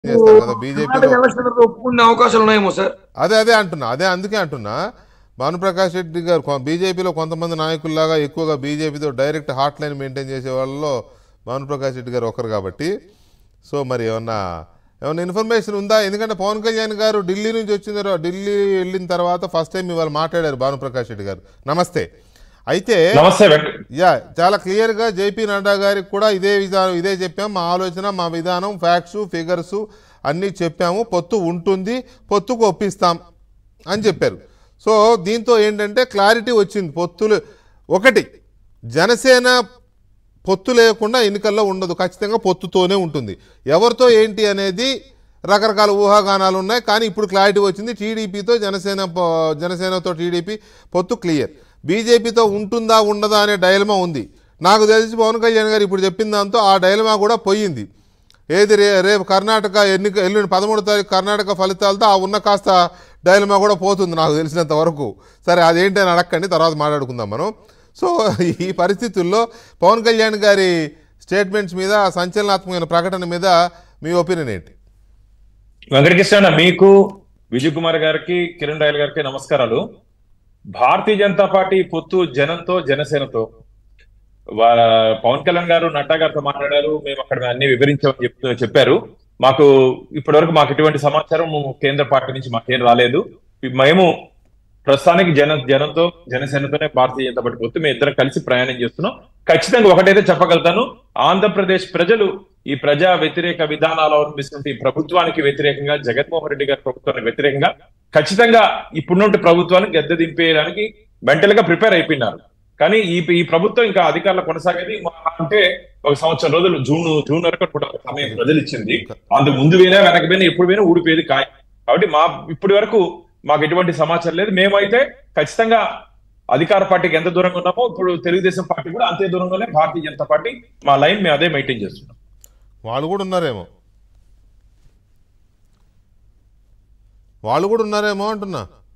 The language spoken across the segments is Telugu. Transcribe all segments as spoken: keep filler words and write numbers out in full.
చేస్తారు కదా బీజేపీలో ఒప్పుకునే అవకాశాలు ఉన్నాయేమో సార్. అదే అదే అంటున్నా అదే అందుకే అంటున్నా భానుప్రకాష్ రెడ్డి గారు బీజేపీలో కొంతమంది నాయకుల్లాగా ఎక్కువగా బీజేపీతో డైరెక్ట్ హాట్ లైన్ మెయింటైన్ చేసే వాళ్ళలో భానుప్రకాష్ రెడ్డి గారు ఒకరు కాబట్టి సో మరి ఏమన్నా ఏమన్నా ఇన్ఫర్మేషన్ ఉందా? ఎందుకంటే పవన్ కళ్యాణ్ గారు ఢిల్లీ నుంచి వచ్చిన ఢిల్లీ వెళ్ళిన తర్వాత ఫస్ట్ టైం ఇవాళ మాట్లాడారు భానుప్రకాష్ రెడ్డి గారు. నమస్తే. అయితే యా చాలా క్లియర్గా జేపీ నడ్డా గారికి కూడా ఇదే విధానం ఇదే చెప్పాం, మా ఆలోచన మా విధానం ఫ్యాక్ట్స్ ఫిగర్స్ అన్నీ చెప్పాము, పొత్తు ఉంటుంది, పొత్తుకు ఒప్పిస్తాం అని చెప్పారు. సో దీంతో ఏంటంటే క్లారిటీ వచ్చింది. పొత్తులు ఒకటి, జనసేన పొత్తు లేకుండా ఎన్నికల్లో ఉండదు, ఖచ్చితంగా పొత్తుతోనే ఉంటుంది. ఎవరితో ఏంటి అనేది రకరకాల ఊహాగానాలు ఉన్నాయి, కానీ ఇప్పుడు క్లారిటీ వచ్చింది. టీడీపీతో జనసేన జనసేనతో టీడీపీ పొత్తు క్లియర్. బీజేపీతో ఉంటుందా ఉండదా అనే డైలమా ఉంది. నాకు తెలిసి పవన్ కళ్యాణ్ గారు ఇప్పుడు చెప్పిన దాంతో ఆ డైలమా కూడా పోయింది. ఏది రే రేపు కర్ణాటక ఎన్నిక ఎల్లుండి పదమూడు తారీఖు కర్ణాటక ఫలితాలతో ఆ ఉన్న కాస్త డైలమా కూడా పోతుంది నాకు తెలిసినంత వరకు. సరే అదేంటి అని అడగండి, తర్వాత మాట్లాడుకుందాం మనం. సో ఈ పరిస్థితుల్లో పవన్ కళ్యాణ్ గారి స్టేట్మెంట్స్ మీద, సంచలనాత్మకమైన ప్రకటన మీద మీ ఒపీనియన్ ఏంటి? వెంకటకృష్ణ, మీకు విజయ్ కుమార్ గారికి కిరణ్ రాయల్ గారికి నమస్కారాలు. భారతీయ జనతా పార్టీ పొత్తు జనంతో జనసేనతో పవన్ కళ్యాణ్ గారు నడ్డా గారితో మాట్లాడారు, మేము అక్కడ అన్ని వివరించామని చెప్తూ చెప్పారు. మాకు ఇప్పటి వరకు మాకు ఎటువంటి సమాచారం కేంద్ర పార్టీ నుంచి మాకేం రాలేదు. మేము ప్రస్తుతానికి జన జనంతో జనసేనతోనే భారతీయ జనతా పార్టీ పొత్తు మేము ఇద్దరం కలిసి ప్రయాణం చేస్తున్నాం. ఖచ్చితంగా ఒకటైతే చెప్పగలుగుతాను, ఆంధ్రప్రదేశ్ ప్రజలు ఈ ప్రజా వ్యతిరేక విధానాలు అవలంబిస్తున్న ఈ ప్రభుత్వానికి వ్యతిరేకంగా, జగన్మోహన్ రెడ్డి గారి ప్రభుత్వానికి వ్యతిరేకంగా ఖచ్చితంగా ఇప్పుడున్నట్టు ప్రభుత్వాన్ని గద్దె దింపేయడానికి మెంటల్ గా ప్రిపేర్ అయిపోయినారు. కానీ ఈ ఈ ప్రభుత్వం ఇంకా అధికారులు కొనసాగేది అంటే ఒక సంవత్సరం రోజులు జూన్ జూన్ వరకు సమయం ప్రజలు ఇచ్చింది. అందుకు ముందు పోయినా వెనక పోయినా ఎప్పుడు పోయినా ఊడిపోయేది కాయ. కాబట్టి మా ఇప్పటి వరకు మాకు ఎటువంటి సమాచారం లేదు. మేమైతే ఖచ్చితంగా అధికార పార్టీకి ఎంత దూరంగా ఉన్నామో ఇప్పుడు తెలుగుదేశం పార్టీ కూడా అంతే దూరంగానే భారతీయ జనతా పార్టీ మా లైన్ మేము అదే మెయింటైన్ చేస్తున్నాం. వాళ్ళు కూడా ఉన్నారేమో వాళ్ళు కూడా ఉన్నారేమో అంటున్నా.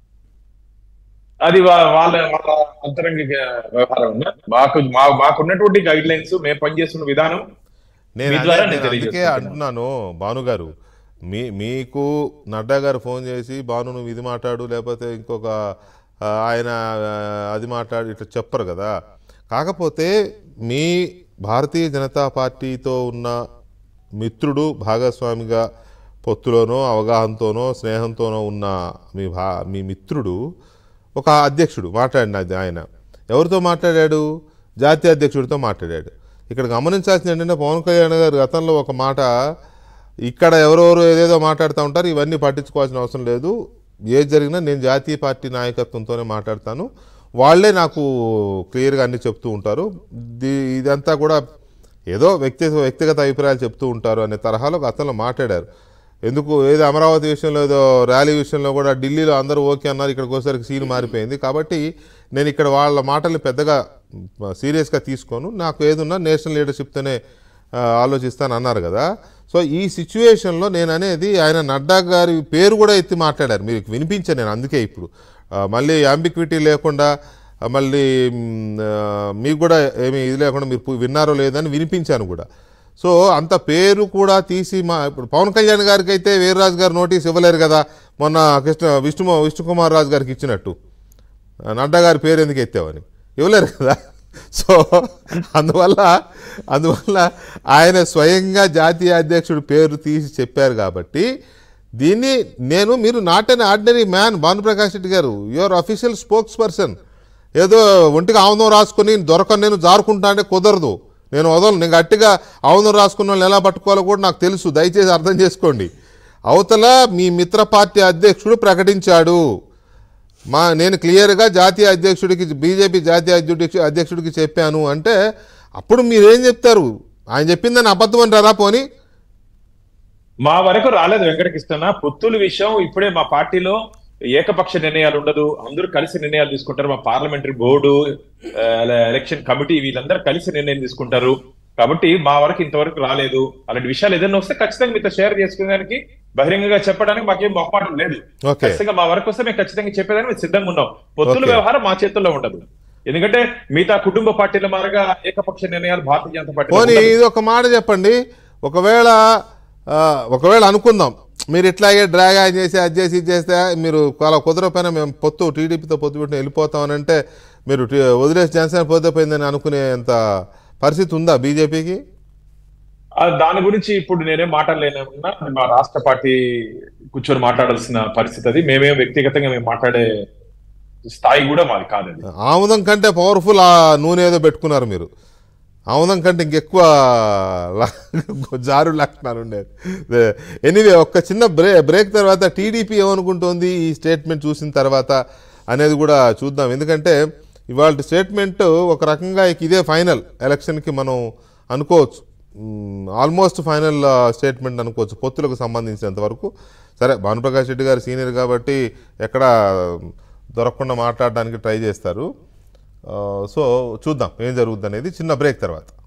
అది వాళ్ళ వాళ్ళ అంతరంగిక వ్యవహారం. మాకు మాకున్నటువంటి గైడ్ లైన్స్, మేము పనిచేస్తున్న విధానం నేను అందుకే అంటున్నాను. భాను గారు, మీ మీకు నడ్డా గారు ఫోన్ చేసి భాను నువ్వు ఇది మాట్లాడు, లేకపోతే ఇంకొక ఆయన అది మాట్లాడు ఇట్లా చెప్పరు కదా. కాకపోతే మీ భారతీయ జనతా పార్టీతో ఉన్న మిత్రుడు, భాగస్వామిగా పొత్తులోనో అవగాహనతోనో స్నేహంతోనో ఉన్న మీ భా మీ మిత్రుడు ఒక అధ్యక్షుడు మాట్లాడినది. ఆయన ఎవరితో మాట్లాడాడు? జాతీయ అధ్యక్షుడితో మాట్లాడాడు. ఇక్కడ గమనించాల్సింది ఏంటంటే పవన్ కళ్యాణ్ గారు గతంలో ఒక మాట, ఇక్కడ ఎవరెవరు ఏదేదో మాట్లాడుతూ ఉంటారు, ఇవన్నీ పట్టించుకోవాల్సిన అవసరం లేదు, ఏది జరిగినా నేను జాతీయ పార్టీ నాయకత్వంతోనే మాట్లాడతాను, వాళ్లే నాకు క్లియర్గా అన్నీ చెప్తూ ఉంటారు, ఇదంతా కూడా ఏదో వ్యక్తి వ్యక్తిగత అభిప్రాయాలు చెప్తూ ఉంటారు అనే తరహాలో గతంలో మాట్లాడారు. ఎందుకు ఏదో అమరావతి విషయంలో ఏదో ర్యాలీ విషయంలో కూడా ఢిల్లీలో అందరూ ఓకే అన్నారు, ఇక్కడికి వచ్చేసరికి సీన్ మారిపోయింది. కాబట్టి నేను ఇక్కడ వాళ్ళ మాటల్ని పెద్దగా సీరియస్గా తీసుకోను, నాకు ఏదున్నా నేషనల్ లీడర్షిప్తోనే ఆలోచిస్తాను అన్నారు కదా. సో ఈ సిచ్యువేషన్లో నేను అనేది ఆయన నడ్డా గారి పేరు కూడా ఎత్తి మాట్లాడారు, మీకు వినిపించాను నేను. అందుకే ఇప్పుడు మళ్ళీ అంబిక్విటీ లేకుండా, మళ్ళీ మీకు కూడా ఏమీ ఇది లేకుండా మీరు విన్నారో లేదని వినిపించాను కూడా. సో అంత పేరు కూడా తీసి మా ఇప్పుడు పవన్ కళ్యాణ్ గారికి అయితే వీర్రాజు గారు నోటీస్ ఇవ్వలేరు కదా, మొన్న కృష్ణ విష్ణు విష్ణుకుమార్ రాజు గారికి ఇచ్చినట్టు. నడ్డా గారి పేరు ఎందుకు ఎత్తావని ఇవ్వలేరు కదా. సో అందువల్ల అందువల్ల ఆయన స్వయంగా జాతీయ అధ్యక్షుడి పేరు తీసి చెప్పారు కాబట్టి దీన్ని నేను మీరు not an ordinary man Bhanuprakash Reddy గారు, యువర్ అఫీషియల్ స్పోక్స్ పర్సన్. ఏదో ఒంటికి ఆవుదం రాసుకొని దొరకని నేను జారుకుంటా అంటే కుదరదు, నేను వదలను. నేను గట్టిగా ఆవుదం రాసుకున్న వాళ్ళు ఎలా పట్టుకోవాలో కూడా నాకు తెలుసు, దయచేసి అర్థం చేసుకోండి. అవతల మీ మిత్ర పార్టీ అధ్యక్షుడు ప్రకటించాడు, మా నేను క్లియర్గా జాతీయ అధ్యక్షుడికి బీజేపీ జాతీయ అధ్యక్షుడి అధ్యక్షుడికి చెప్పాను అంటే అప్పుడు మీరేం చెప్తారు? ఆయన చెప్పిందని అబద్ధం అంటారా? పోనీ మా వరకు రాలేదు వెంకటకృష్ణ. పొత్తుల విషయం ఇప్పుడే మా పార్టీలో ఏకపక్ష నిర్ణయాలు ఉండదు, అందరూ కలిసి నిర్ణయాలు తీసుకుంటారు. మా పార్లమెంటరీ బోర్డు, ఎలక్షన్ కమిటీ వీళ్ళందరూ కలిసి నిర్ణయం తీసుకుంటారు. కాబట్టి మా వరకు ఇంతవరకు రాలేదు. అలాంటి విషయాలు ఏదైనా వస్తే ఖచ్చితంగా మీతో షేర్ చేసుకునేదానికి, బహిరంగంగా చెప్పడానికి మాకేం మొహమాటం లేదు. ఖచ్చితంగా మా వరకు వస్తే మేము ఖచ్చితంగా చెప్పేదానికి మేము సిద్ధంగా ఉన్నాం. పొత్తుల వ్యవహారం మా చేతుల్లో ఉండదు, ఎందుకంటే మిగతా కుటుంబ పార్టీల మారగా ఏకపక్ష నిర్ణయాలు భారతీయ జనతా పార్టీ. ఇది ఒక మాట చెప్పండి, ఒకవేళ ఒకవేళ అనుకుందాం మీరు ఇట్లాగే డ్రాగ్ ఆన్ చేసి అది చేసి ఇది చేస్తే మీరు అలా కుదరపోయినా మేము పొత్తు టీడీపీతో పొత్తు పెట్టి వెళ్ళిపోతామని అంటే మీరు వదిలేసి జనసేన పోతే పోయిందని అనుకునేంత పరిస్థితి ఉందా బీజేపీకి? దాని గురించి ఇప్పుడు నేనేం మాట్లాడలేనన్నా మా రాష్ట్ర పార్టీ కూర్చొని మాట్లాడాల్సిన పరిస్థితి అది. మేమేం వ్యక్తిగతంగా మేము మాట్లాడే స్థాయి కూడా మాది కాదండి. ఆముదం కంటే పవర్ఫుల్ ఆ నూనె ఏదో పెట్టుకున్నారు మీరు. ఆముదం కంటే ఇంకెక్కువ జారు లక్షణాలు ఉండేది. ఎనీవే ఒక్క చిన్న బ్రే బ్రేక్ తర్వాత టీడీపీ ఏమనుకుంటోంది ఈ స్టేట్మెంట్ చూసిన తర్వాత అనేది కూడా చూద్దాం. ఎందుకంటే ఇవాళ స్టేట్మెంట్ ఒక రకంగా ఇదే ఫైనల్ ఎలక్షన్కి మనం అనుకోవచ్చు, ఆల్మోస్ట్ ఫైనల్ స్టేట్మెంట్ అనుకోవచ్చు పొత్తులకు సంబంధించినంత వరకు. సరే భానుప్రకాష్ రెడ్డి గారు సీనియర్ కాబట్టి ఎక్కడ దొరకకుండా మాట్లాడడానికి ట్రై చేస్తారు. సో చూద్దాం ఏం జరుగుతుంది అనేది. చిన్న బ్రేక్ తర్వాత.